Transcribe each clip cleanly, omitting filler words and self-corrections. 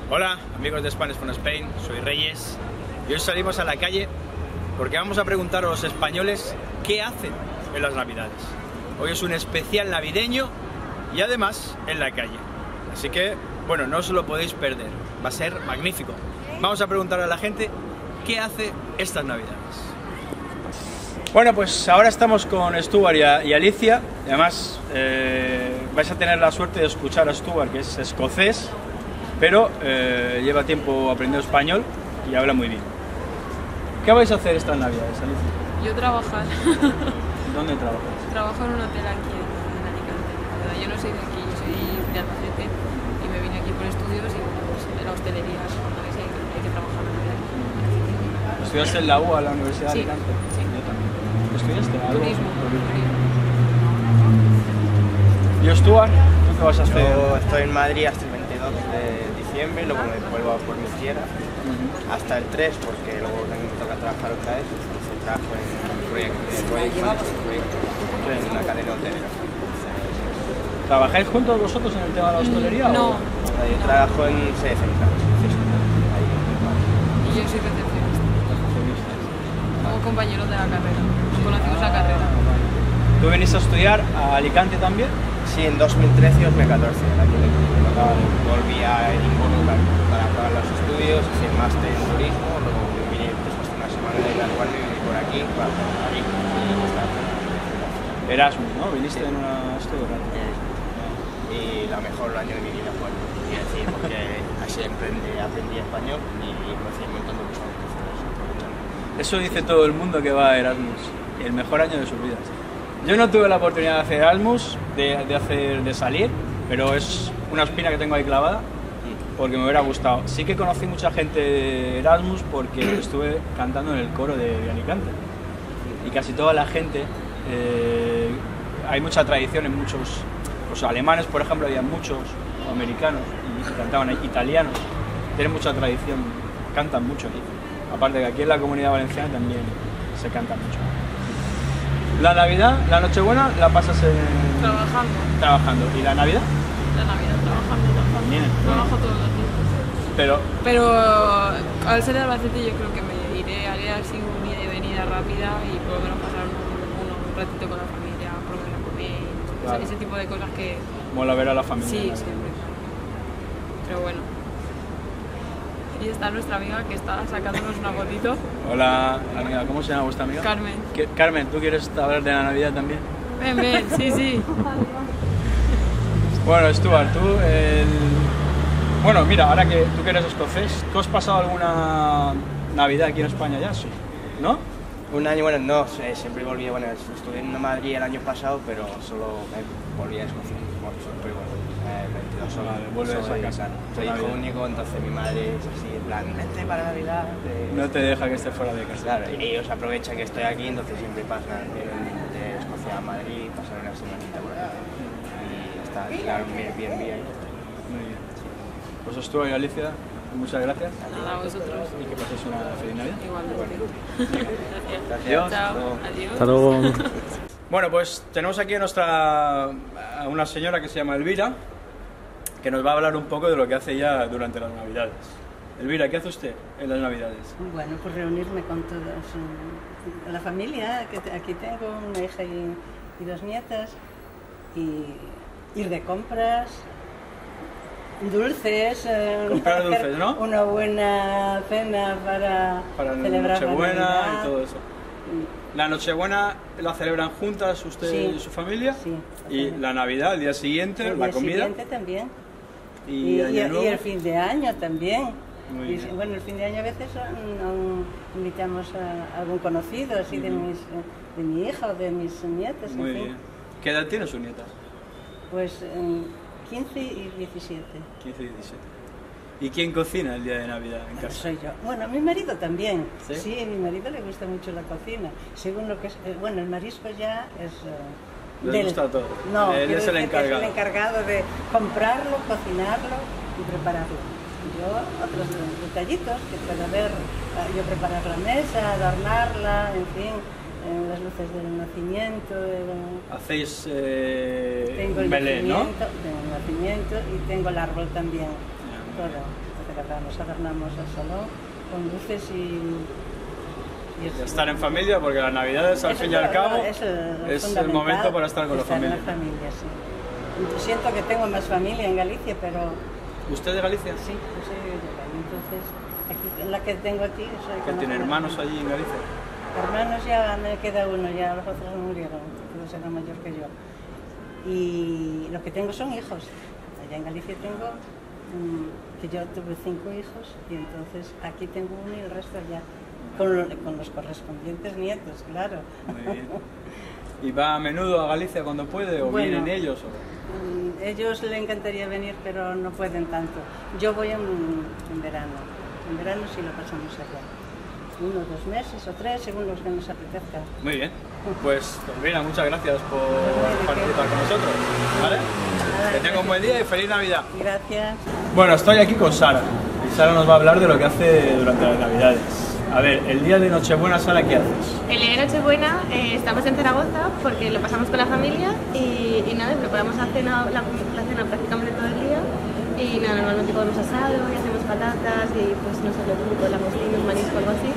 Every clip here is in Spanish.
Hola amigos de Spanish from Spain, soy Reyes y hoy salimos a la calle porque vamos a preguntar a los españoles qué hacen en las navidades. Hoy es un especial navideño y además en la calle, así que bueno, no os lo podéis perder, va a ser magnífico. Vamos a preguntar a la gente qué hace estas navidades. Bueno, pues ahora estamos con Stuart y Alicia, y además vais a tener la suerte de escuchar a Stuart, que es escocés, pero lleva tiempo aprendiendo español y habla muy bien. ¿Qué vais a hacer estas navidades, Alicia? Yo trabajar. ¿Dónde trabajas? Trabajo en un hotel aquí en Alicante. Yo no soy de aquí, yo soy de Albacete y me vine aquí por estudios y pues, en la hostelería, cuando ves hay que trabajar en Navidad. ¿Estudiaste en la UA, la Universidad de Sí, Alicante? sí. Yo también. ¿Estudiaste algo? Turismo. ¿Y Stuart? ¿Tú qué vas a hacer? Yo estoy en Madrid hasta el 22 de diciembre, luego me vuelvo por mi tierra hasta el 3 porque luego también me toca trabajar otra vez. Entonces trabajo en un proyecto en una cadena hotelera. ¿Trabajáis juntos vosotros en el tema de la hostelería? No. Yo trabajo en sede central. Y yo soy recepcionista. Como compañeros de la carrera. Conocimos la carrera. ¿Tú venís a estudiar a Alicante también? Sí, en 2013 y 2014, el año de volví a Edimburgo para acabar los estudios, hice el máster en turismo, luego vine después de una semana de graduarme y vine por aquí, para Madrid. Erasmus, ¿no? Viniste en una estudio. Y la mejor año de mi vida fue, quiero decir, porque así aprendí español y conocí un montón de personas. Eso dice todo el mundo que va a Erasmus, el mejor año de sus vidas. Yo no tuve la oportunidad de hacer Erasmus, de salir, pero es una espina que tengo ahí clavada, porque me hubiera gustado. Sí que conocí mucha gente de Erasmus porque estuve cantando en el coro de Alicante. Y casi toda la gente, hay mucha tradición en muchos, pues alemanes por ejemplo, había muchos, americanos, y cantaban italianos, tienen mucha tradición, cantan mucho aquí. Aparte que aquí en la Comunidad Valenciana también se canta mucho. La Navidad, la Nochebuena, la pasas trabajando. ¿Y la Navidad? La Navidad trabajando también. Trabajo todos los días. Pero al ser de Albacete yo creo que me haré así un ida y venida rápida y por lo menos pasar un ratito con la familia, por lo menos comer, claro. Ese tipo de cosas que... Mola ver a la familia. Sí, siempre. Pero bueno. Y está nuestra amiga que está sacándonos una fotito. Hola, amiga, ¿cómo se llama vuestra amiga? Carmen. Carmen, ¿tú quieres hablar de la Navidad también? Ven, sí. Bueno, Stuart, tú, bueno, mira, ahora que tú que eres escocés, ¿tú has pasado alguna Navidad aquí en España ya? Sí, ¿no? Un año, bueno, no, siempre volví, bueno, estuve en Madrid el año pasado, pero solo volví a Escocia, siempre vuelvo. 22 horas, vuelves a casa. Soy hijo único, entonces mi madre es así, en plan, vente para Navidad. No te deja que estés fuera de casa. Claro, y ellos aprovechan que estoy aquí, entonces siempre pasan, vienen de Escocia a Madrid, pasan una semanita por aquí. Y está, claro, bien. Muy bien. Pues Stuart y Alicia, muchas gracias. Nada, a vosotros. Y que paséis una feliz Navidad. Igualmente. Gracias. Adiós. Chao. Adiós. Hasta luego. Bueno, pues tenemos aquí a una señora que se llama Elvira, que nos va a hablar un poco de lo que hace ella durante las Navidades. Elvira, ¿qué hace usted en las Navidades? Bueno, pues reunirme con toda la familia, que aquí tengo una hija y dos nietas, y ir de compras, dulces, comprar dulces, ¿no? Una buena cena para celebrar la Nochebuena Navidad. y todo eso. La Nochebuena la celebran juntas usted y su familia, sí, y la Navidad, el día siguiente, la comida. El día siguiente también. Y el fin de año también. Muy bien. Bueno, el fin de año a veces invitamos a algún conocido, así de mi hija o de mis nietas. Muy en fin. bien. ¿Qué edad tienen sus nietas? Pues 15 y 17. 15 y 17. ¿Y quién cocina el día de Navidad en casa? Soy yo. Bueno, mi marido también. ¿Sí? Sí, a mi marido le gusta mucho la cocina. Según lo que es, bueno, el marisco ya es... ¿Les gusta todo? No, él es el encargado. Es el encargado de comprarlo, cocinarlo y prepararlo. Yo otros detallitos que pueda haber, yo preparar la mesa, adornarla, en fin, las luces del nacimiento. Hacéis tengo el Belén, ¿no? Tengo el nacimiento y tengo el árbol también. Todo. celebramos, adornamos el salón con luces y estar en familia, porque las navidades al fin y al cabo es el momento para estar con la familia. Estar en la familia, sí. Siento que tengo más familia en Galicia, pero... ¿Usted es de Galicia? Sí, yo soy de Galicia, entonces aquí, la que tengo aquí... ¿Tiene hermanos allí en Galicia? Hermanos ya me queda uno, ya los otros murieron, todos eran mayor que yo. Y lo que tengo son hijos. Allá en Galicia tengo, que yo tuve 5 hijos, y entonces aquí tengo uno y el resto allá. Con los correspondientes nietos, claro. Muy bien. ¿Y va a menudo a Galicia cuando puede o bueno, vienen ellos? Ellos les encantaría venir, pero no pueden tanto. Yo voy en verano. En verano sí lo pasamos allá. 1 o 2 meses o 3, según los que nos apetezca. Muy bien. Pues, Mira, muchas gracias por participar con nosotros. ¿Vale? Que tenga un buen día y feliz Navidad. Gracias. Bueno, estoy aquí con Sara. Y Sara nos va a hablar de lo que hace durante las Navidades. A ver, el día de Nochebuena, Sara, ¿qué haces? El día de Nochebuena estamos en Zaragoza porque lo pasamos con la familia y nada, preparamos la cena prácticamente todo el día y nada, normalmente comemos asado y hacemos patatas y pues no sé, lo típico, langostinos, marisco, algo así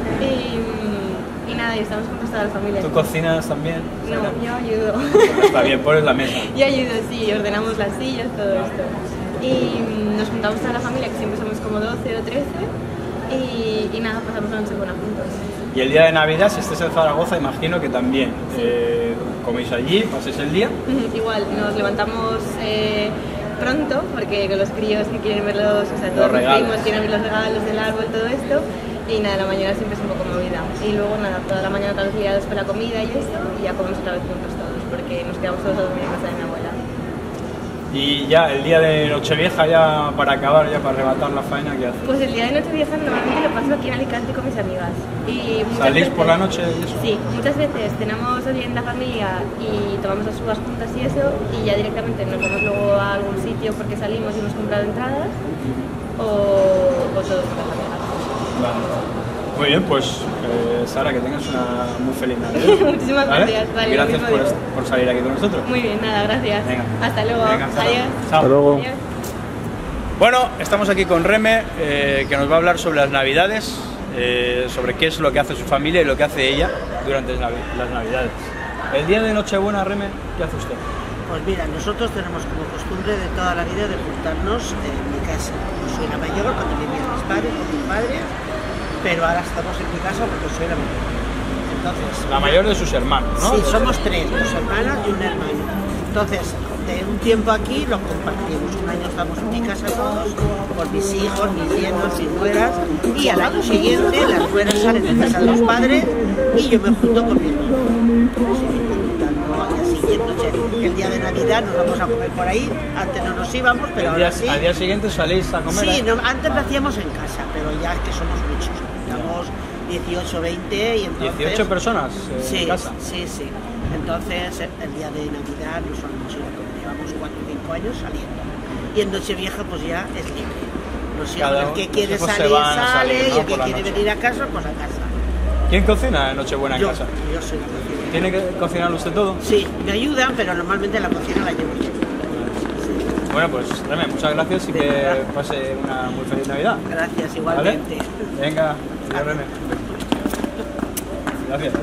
y nada, y estamos con toda la familia. ¿Tú cocinas también? No, yo ayudo. Está bien, pones la mesa. Yo ayudo, sí, ordenamos las sillas, todo esto. Y nos juntamos toda la familia, que siempre somos como 12 o 13. Y nada, pasamos la Nochebuena juntos. Y el día de Navidad, si estés en Zaragoza, imagino que también sí. Coméis allí, paséis el día. Igual, nos levantamos pronto, porque con los críos que quieren ver todos los primos quieren ver los regalos del árbol, todo esto. Y nada, la mañana siempre es un poco movida. Y luego nada, toda la mañana todos los liados con la comida y eso, y ya comemos otra vez juntos todos, porque nos quedamos todos a dormir en casa de mi abuela. Y ya el día de Nochevieja, ya para acabar, ya para rematar la faena, ¿qué haces? Pues el día de Nochevieja normalmente lo paso aquí en Alicante con mis amigas. Y ¿salís por la noche y eso? Sí, muchas veces tenemos bien la familia y tomamos las uvas juntas y eso, y ya directamente nos vamos luego a algún sitio porque salimos y hemos comprado entradas, o todos con las amigas. Vale. Muy bien, pues Sara, que tengas una muy feliz Navidad. Muchísimas gracias. Vale, gracias por salir aquí con nosotros. Muy bien, nada, gracias. Venga. Hasta luego. Venga, adiós. Hasta luego. Adiós. Bueno, estamos aquí con Reme, que nos va a hablar sobre las Navidades, sobre qué es lo que hace su familia y lo que hace ella durante las Navidades. El día de Nochebuena, Reme, ¿qué hace usted? Pues mira, nosotros tenemos como costumbre de toda la vida de juntarnos en mi casa. Yo soy la mayor, cuando vivían mis padres con mis padres, pero ahora estamos en mi casa porque soy la mayor. Entonces, la mayor de sus hermanos, ¿no? Sí, somos 3, 2 hermanas y un hermano. Entonces, de un tiempo aquí lo compartimos. Un año estamos en mi casa todos, con mis hijos, mis yernos, mis nueras, y al año siguiente las nueras salen de casa de los padres y yo me junto con mi hermano. El día de Navidad nos vamos a comer por ahí, antes no nos íbamos, pero ahora sí. ¿Al día siguiente salís a comer? Sí, no, antes lo hacíamos en casa, pero ya es que somos muchos, estamos 18, 20 y entonces... 18 personas sí, en casa. Sí, sí. Entonces el día de Navidad no solemos ir a comer, llevamos 4 o 5 años saliendo. Y en Nochevieja pues ya es libre. No sé, el que quiere salir, sale, ¿no? Y el que quiere venir a casa, pues a casa. ¿Quién cocina en Nochebuena en casa? Yo soy la cocina. ¿Tiene que cocinar usted todo? Sí, me ayudan, pero normalmente la cocina la llevo yo. Sí. Bueno, pues Reme, muchas gracias y que pase una muy feliz Navidad. Gracias, igualmente. ¿Vale? Venga, adiós, Reme. Gracias.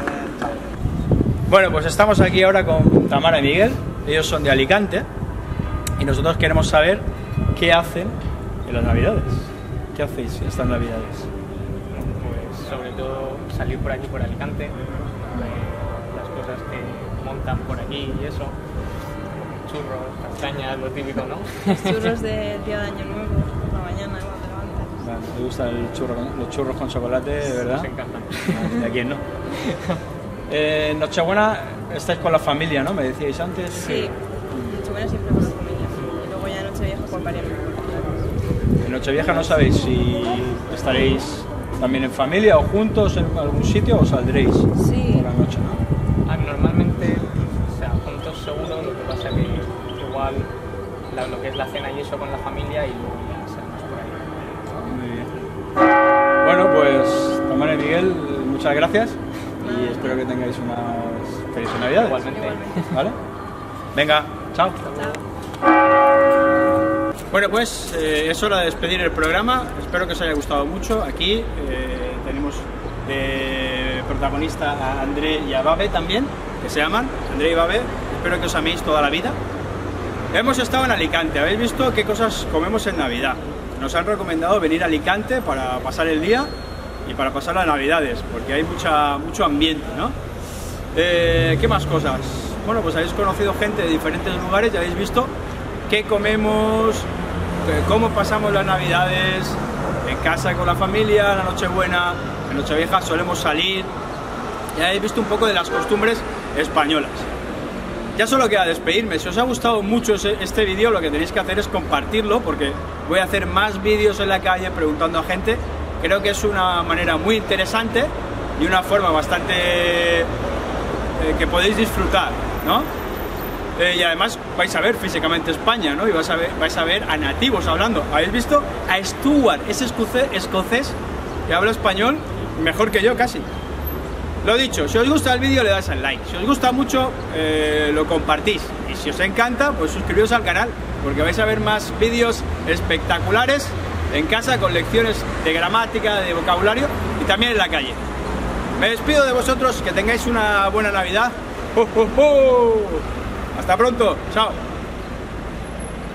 Bueno, pues estamos aquí ahora con Tamara y Miguel. Ellos son de Alicante y nosotros queremos saber qué hacen en las Navidades. ¿Qué hacéis estas Navidades? Pues sobre todo salir por aquí, por Alicante, las cosas que montan por aquí y eso, churros, castañas, lo típico, ¿no? Los churros del día de Año Nuevo, por la mañana cuando te levantas. Vale, me gustan los churros con chocolate, ¿verdad? Nos encantan. ¿Y a quién no? Nochebuena estáis con la familia, ¿no? Me decíais antes. Sí, Nochebuena siempre con la familia. Y luego ya Nochevieja con varias. En Nochevieja no sabéis si estaréis también en familia o juntos en algún sitio o saldréis por la noche, ¿no? Normalmente, o sea, juntos seguro, lo que pasa que igual lo que es la cena y eso con la familia y luego ya salimos por ahí. Muy bien. Bueno, pues Tamara y Miguel, muchas gracias y espero que tengáis unas felices Navidades. Igualmente. ¿Vale? Venga, chao. Chao. Bueno, pues es hora de despedir el programa. Espero que os haya gustado mucho. Aquí tenemos de protagonista a André y a Babe también, que se llaman André y Babe. Espero que os améis toda la vida. Hemos estado en Alicante. Habéis visto qué cosas comemos en Navidad. Nos han recomendado venir a Alicante para pasar el día y para pasar las Navidades, porque hay mucho ambiente, ¿no? ¿Qué más cosas? Bueno, pues habéis conocido gente de diferentes lugares y habéis visto qué comemos, cómo pasamos las Navidades en casa con la familia, la Nochebuena, en Nochevieja solemos salir. Ya habéis visto un poco de las costumbres españolas. Ya solo queda despedirme. Si os ha gustado mucho este vídeo, lo que tenéis que hacer es compartirlo, porque voy a hacer más vídeos en la calle preguntando a gente. Creo que es una manera muy interesante y una forma bastante que podéis disfrutar, ¿no? Y además vais a ver físicamente España, ¿no? Y vais a ver a nativos hablando. ¿Habéis visto? A Stuart, ese escocés que habla español mejor que yo casi. Lo dicho, si os gusta el vídeo le dais al like, si os gusta mucho lo compartís, y si os encanta pues suscribiros al canal, porque vais a ver más vídeos espectaculares en casa con lecciones de gramática, de vocabulario y también en la calle. Me despido de vosotros, que tengáis una buena Navidad. ¡Oh, oh, oh! Hasta pronto, chao.